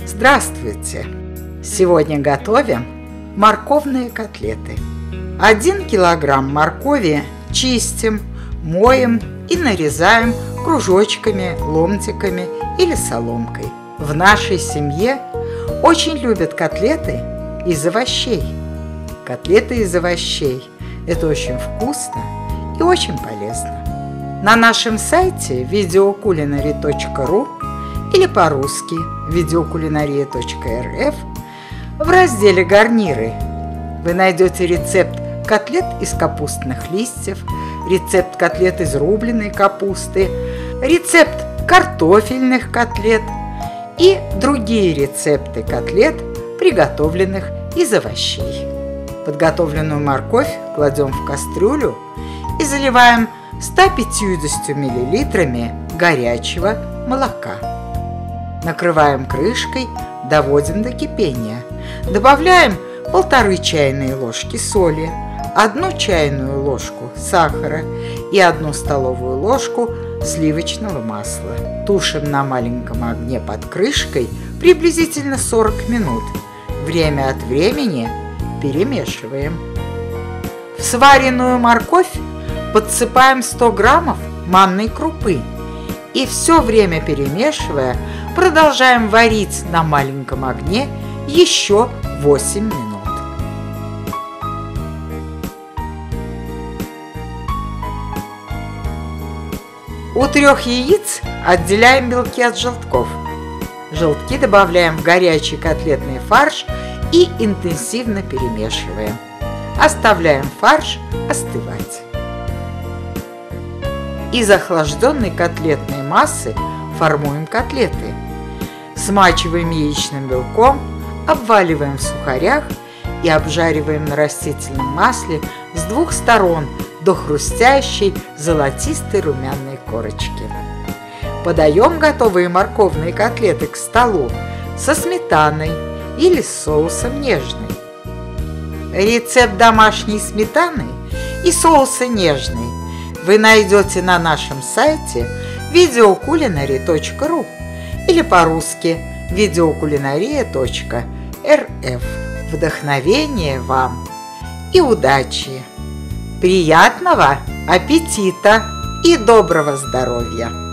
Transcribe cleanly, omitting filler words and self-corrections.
Здравствуйте! Сегодня готовим морковные котлеты. 1 килограмм моркови чистим, моем и нарезаем кружочками, ломтиками или соломкой. В нашей семье очень любят котлеты из овощей. Котлеты из овощей – это очень вкусно и очень полезно. На нашем сайте videoculinary.ru или по-русски videoculinary.rf в разделе «Гарниры» вы найдете рецепт котлет из капустных листьев, рецепт котлет из рубленой капусты, рецепт картофельных котлет и другие рецепты котлет, приготовленных из овощей. Подготовленную морковь кладем в кастрюлю и заливаем 150 мл горячего молока. Накрываем крышкой, доводим до кипения. Добавляем 1,5 чайные ложки соли, 1 чайную ложку сахара и 1 столовую ложку сливочного масла. Тушим на маленьком огне под крышкой приблизительно 40 минут. Время от времени перемешиваем. В сваренную морковь подсыпаем 100 граммов манной крупы и все время перемешивая, продолжаем варить на маленьком огне еще 8 минут. У 3 яиц отделяем белки от желтков. Желтки добавляем в горячий котлетный фарш и интенсивно перемешиваем. Оставляем фарш остывать. Из охлажденной котлетной массы формуем котлеты. Смачиваем яичным белком, обваливаем в сухарях и обжариваем на растительном масле с 2 сторон до хрустящей золотистой румяной корочки. Подаем готовые морковные котлеты к столу со сметаной или с соусом нежный. Рецепт домашней сметаны и соуса нежный вы найдете на нашем сайте videoculinary.ru или по-русски videoculinary.rf. Вдохновения вам и удачи! Приятного аппетита и доброго здоровья!